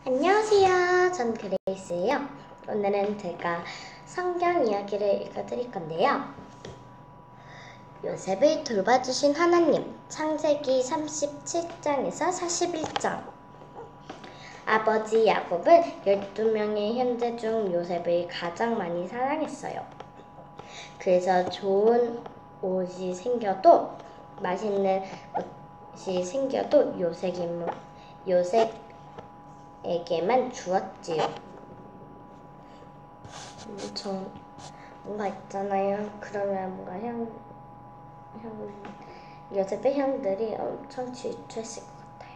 안녕하세요. 전 그레이스예요. 오늘은 제가 성경 이야기를 읽어드릴 건데요. 요셉을 돌봐주신 하나님, 창세기 37장에서 41장. 아버지 야곱은 12명의 형제 중 요셉을 가장 많이 사랑했어요. 그래서 좋은 옷이 생겨도, 맛있는 옷이 생겨도 요셉에게만 주었지요. 뭔가 있잖아요. 그러면 뭔가 요셉의 형들이 엄청 질투했을 것 같아요.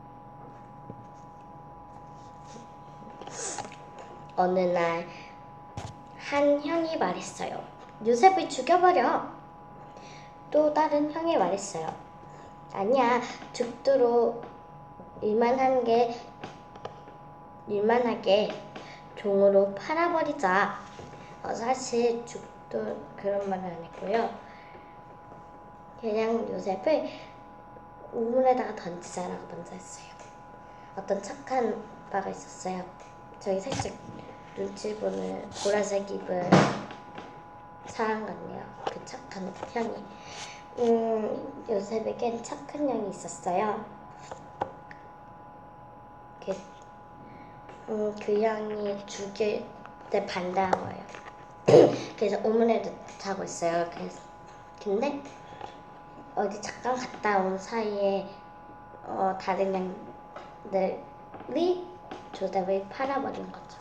어느 날 한 형이 말했어요. 요셉을 죽여버려. 또 다른 형이 말했어요. 아니야, 죽도록 일만하게 종으로 팔아버리자. 사실 죽도 그런 말은 안 했고요. 그냥 요셉을 우물에다가 던지자라고 먼저 했어요. 어떤 착한 바가 있었어요. 저희 살짝 눈치 보는 보라색 입은 사람 같네요. 그 착한 형이. 요셉에겐 착한 형이 있었어요. 그 형이 죽일 때 반대한 거예요. 그래서 우물에 자고 있어요. 근데 어디 잠깐 갔다 온 사이에 다른 양들이 요셉을 팔아버린 거죠.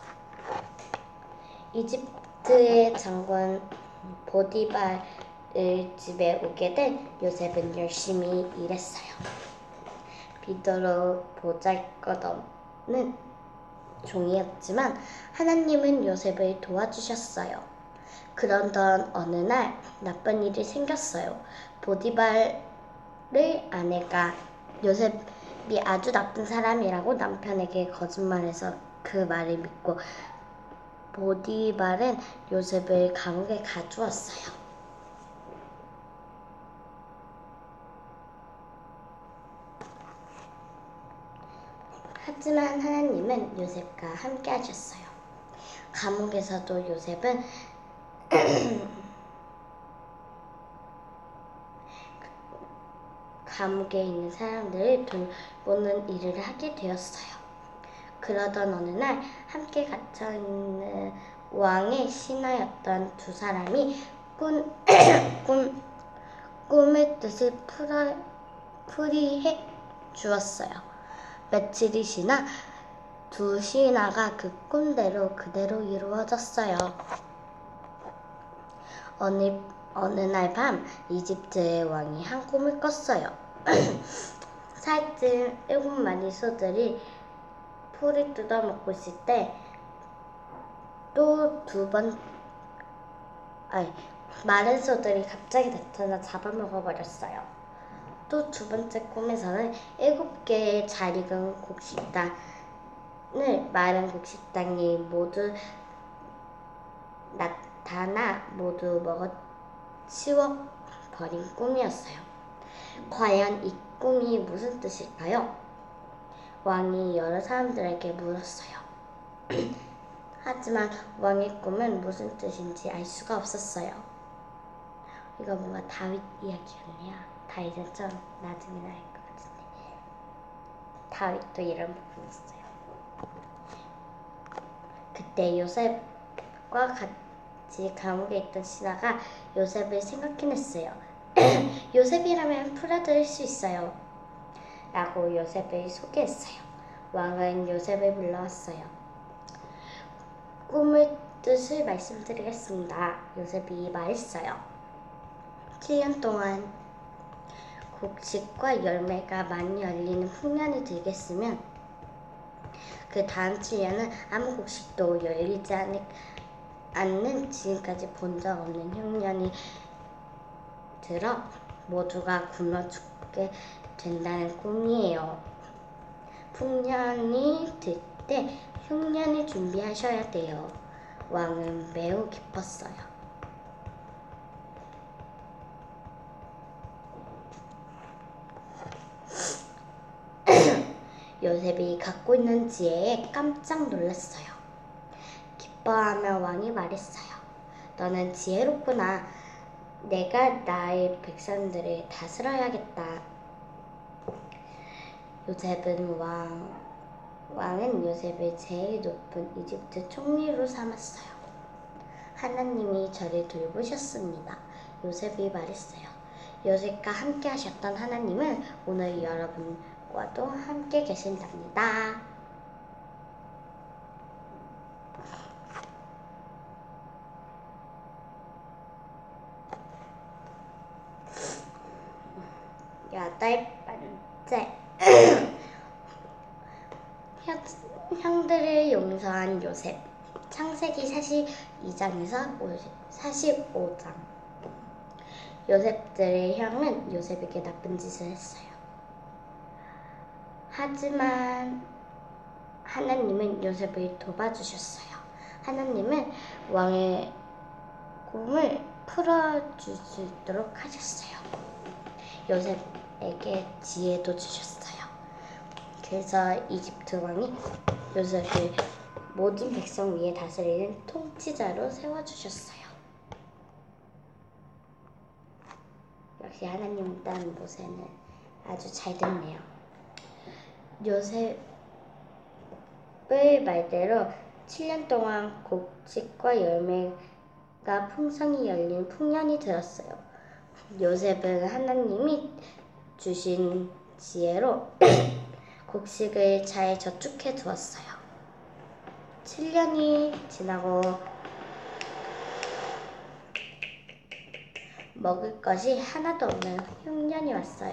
이집트의 장군 보디발을 집에 오게 된 요셉은 열심히 일했어요. 비도록 보잘것없는 종이었지만 하나님은 요셉을 도와주셨어요. 그런던 어느 날 나쁜 일이 생겼어요. 보디발의 아내가 요셉이 아주 나쁜 사람이라고 남편에게 거짓말해서 그 말을 믿고 보디발은 요셉을 감옥에 가두었어요. 하지만 하나님은 요셉과 함께 하셨어요. 감옥에서도 요셉은 감옥에 있는 사람들을 돌보는 일을 하게 되었어요. 그러던 어느 날 함께 갇혀있는 왕의 신하였던 두 사람이 꿈의 뜻을 풀이해 주었어요. 며칠이 지나 두 신하가 그 꿈대로 그대로 이루어졌어요. 어느 날 밤 이집트의 왕이 한 꿈을 꿨어요. 살찐 7마리 소들이 풀을 뜯어먹고 있을 때 또 마른 소들이 갑자기 나타나 잡아먹어버렸어요. 또 두 번째 꿈에서는 7개의 잘 익은 마른 곡식당이 모두 나타나 모두 먹어 치워버린 꿈이었어요. 과연 이 꿈이 무슨 뜻일까요? 왕이 여러 사람들에게 물었어요. 하지만 왕의 꿈은 무슨 뜻인지 알 수가 없었어요. 이거 뭔가 다윗 이야기였네요. 다윗은 좀 나중에 나올 것 같은데. 다윗도 이런 부분이 있어요. 그때 요셉과 같이 감옥에 있던 신하가 요셉을 생각해냈어요. 요셉이라면 풀어드릴 수 있어요. 라고 요셉을 소개했어요. 왕은 요셉을 불러왔어요. 꿈의 뜻을 말씀드리겠습니다. 요셉이 말했어요. 7년 동안 곡식과 열매가 많이 열리는 풍년이 들겠으면 그 다음 7년은 아무 곡식도 열리지 않는 지금까지 본 적 없는 흉년이 들어 모두가 굶어 죽게 된다는 꿈이에요. 풍년이 들 때 흉년을 준비하셔야 돼요. 왕은 매우 기뻤어요. 요셉이 갖고 있는 지혜에 깜짝 놀랐어요. 기뻐하며 왕이 말했어요. 너는 지혜롭구나. 내가 나의 백성들을 다스려야겠다. 왕은 요셉을 제일 높은 이집트 총리로 삼았어요. 하나님이 저를 돌보셨습니다. 요셉이 말했어요. 요셉과 함께 하셨던 하나님은 오늘 여러분과도 함께 계신답니다. 여덟 번째 형들을 용서한 요셉. 창세기 42장에서 45장. 요셉들의 형은 요셉에게 나쁜 짓을 했어요. 하지만 하나님은 요셉을 도와주셨어요. 하나님은 왕의 꿈을 풀어주시도록 하셨어요. 요셉에게 지혜도 주셨어요. 그래서 이집트 왕이 요셉을 모든 백성 위에 다스리는 통치자로 세워주셨어요. 역시 하나님 딴 모세는 아주 잘 됐네요. 요셉의 말대로 7년 동안 곡식과 열매가 풍성히 열린 풍년이 들었어요. 요셉은 하나님이 주신 지혜로 곡식을 잘 저축해 두었어요. 7년이 지나고 먹을 것이 하나도 없는 흉년이 왔어요.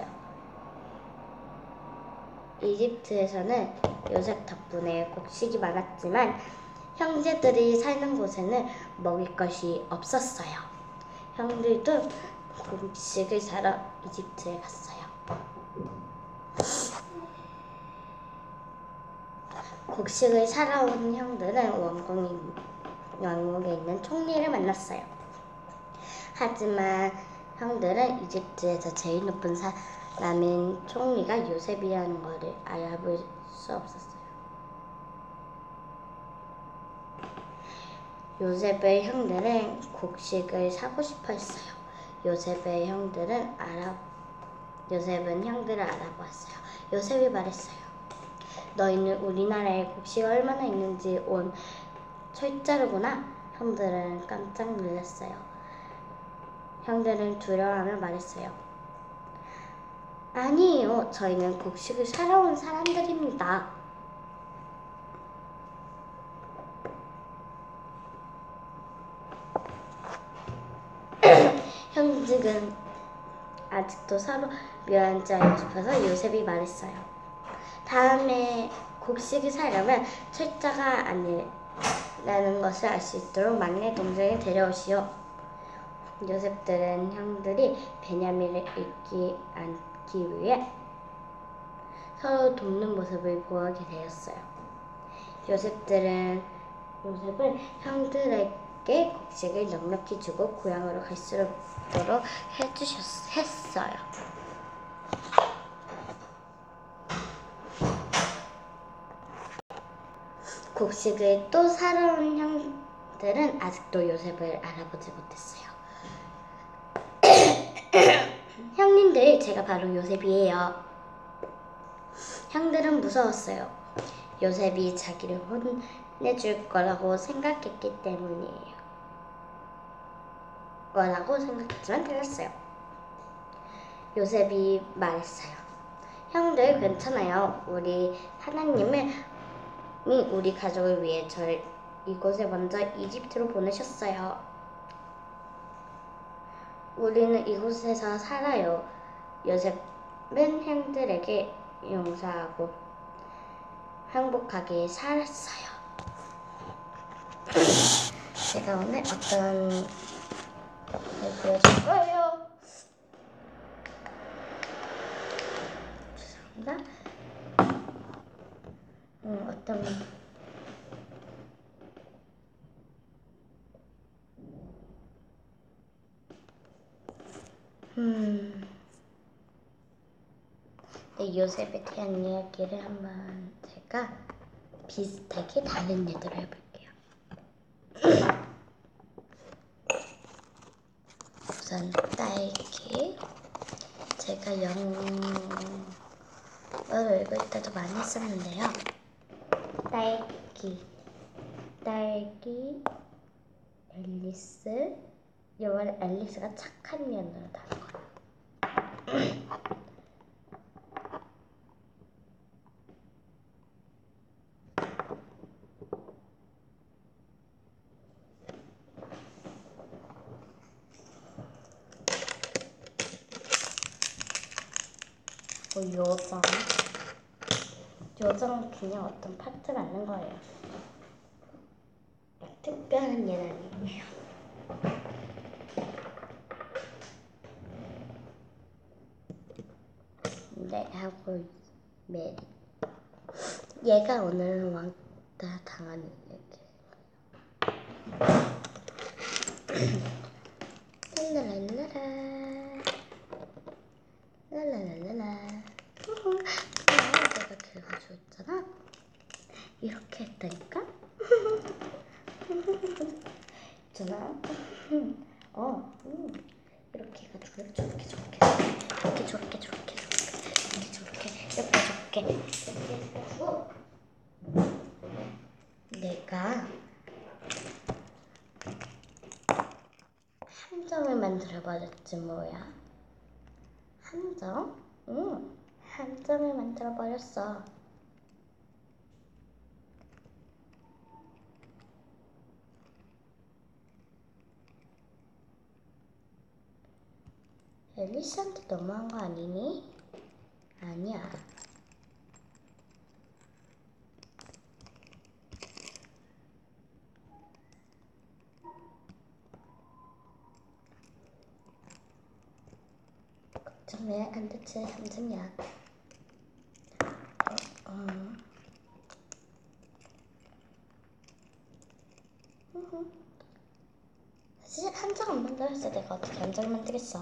이집트에서는 요셉 덕분에 곡식이 많았지만 형제들이 사는 곳에는 먹을 것이 없었어요. 형들도 곡식을 사러 이집트에 갔어요. 곡식을 사러 온 형들은 왕국에 있는 총리를 만났어요. 하지만 형들은 이집트에서 제일 높은 사람인 총리가 요셉이라는 것을 알아볼 수 없었어요. 요셉의 형들은 곡식을 사고 싶어 했어요. 요셉은 형들을 알아보았어요. 요셉이 말했어요. 너희는 우리나라에 곡식이 얼마나 있는지 온 철자루구나. 형들은 깜짝 놀랐어요. 형들은 두려워하며 말했어요. 아니에요. 저희는 곡식을 사러 온 사람들입니다. 형들은 아직도 서로 묘한 줄 알고 싶어서 요셉이 말했어요. 다음에 곡식을 사려면 철자가 아니라는 것을 알 수 있도록 막내 동생을 데려오시오. 요셉들은 형들이 베냐민을 잃지 않기 위해 서로 돕는 모습을 보게 되었어요. 요셉은 형들에게 곡식을 넉넉히 주고 고향으로 갈 수 있도록 했어요. 곡식을 또 사러 온 형들은 아직도 요셉을 알아보지 못했어요. 형님들, 제가 바로 요셉이에요. 형들은 무서웠어요. 요셉이 자기를 혼내줄 거라고 생각했기 때문이에요. 거라고 생각했지만 틀렸어요. 요셉이 말했어요. 형들 괜찮아요. 하나님은 우리 가족을 위해 저를 이곳에 먼저 이집트로 보내셨어요. 우리는 이곳에서 살아요. 요셉은 형들에게 용서하고 행복하게 살았어요. 제가 오늘 어떤 걸 보여줄 거예요. 죄송합니다. 요셉에 대한 이야기를 한번 제가 비슷하게 다른 예대로 해볼게요. 우선 딸기. 제가 영어를 읽을 때도 많이 했었는데요. 딸기, 앨리스. 이번에 앨리스가 착한 년으로 다른 거예요. 요정은 그냥 어떤 파트 맞는 거예요. 특별한 일 아니에요. 네, 하고 메리. 얘가 오늘 왕따 당한 얘기. 랄라랄라라. 내가 그래가지고 있잖아. 이렇게 했다니까? 있잖아. 이렇게 해가지고 저렇게 해가지고 내가 함정을 만들어버렸지 뭐야. 함정? 응, 함정을 만들어버렸어. 앨리스한테 너무한 거 아니니? 아니야. 걱정해, 안 다칠 함정이야. 사실 함정 안 만들었을 때 내가 어떻게 함정을 만들겠어?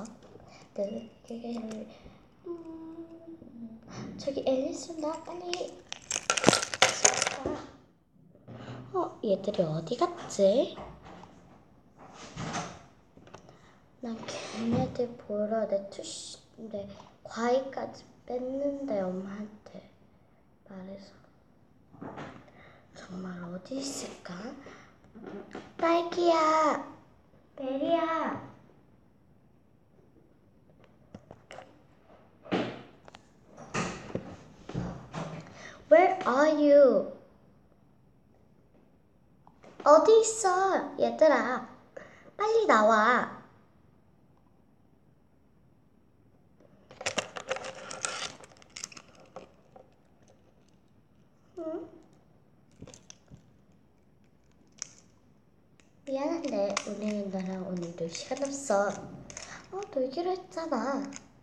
저기 앨리스 나 빨리 얘들이 어디 갔지? 난 걔네들 보러 내 과일까지 뺐는데 엄마한테 말해서. 정말 어디 있을까? 딸기야, 베리야. Where are you? 어디 있어, 얘들아? 빨리 나와. 응? 미안한데 우리는 너랑 오늘 놀 시간 없어. 놀기로 했잖아.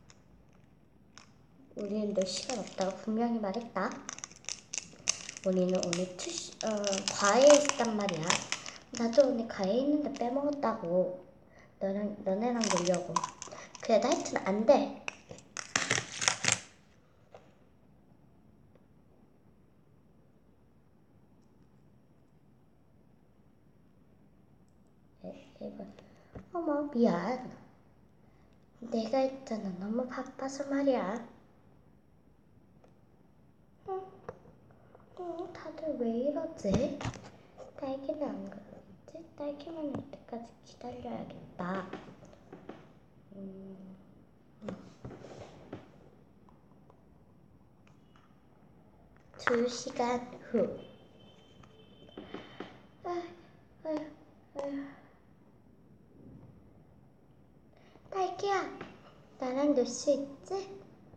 우리는 놀 시간 없다고 분명히 말했다. 우리는 오늘 과외에 있단 말이야. 나도 오늘 과외 있는데 빼먹었다고. 너네랑 놀려고. 그래도 하여튼 안 돼. 어머, 미안. 내가 있잖아. 너무 바빠서 말이야. 다들 왜 이러지? 딸기는 안 그러지? 딸기만 올 때까지 기다려야겠다. 2시간 후. 딸기야, 나랑 놀 수 있지?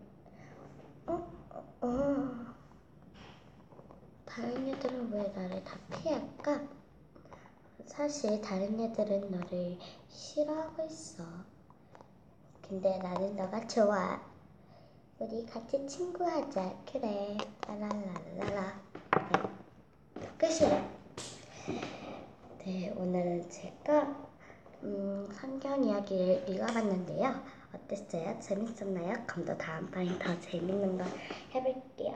다른 애들은 왜 나를 다 피할까? 사실 다른 애들은 너를 싫어하고 있어. 근데 나는 너가 좋아. 우리 같이 친구하자. 그래. 라라라라라. 끝이야. 네, 오늘은 제가 성경 이야기를 읽어봤는데요. 어땠어요? 재밌었나요? 그럼 또 다음번에 더 재밌는 걸 해볼게요.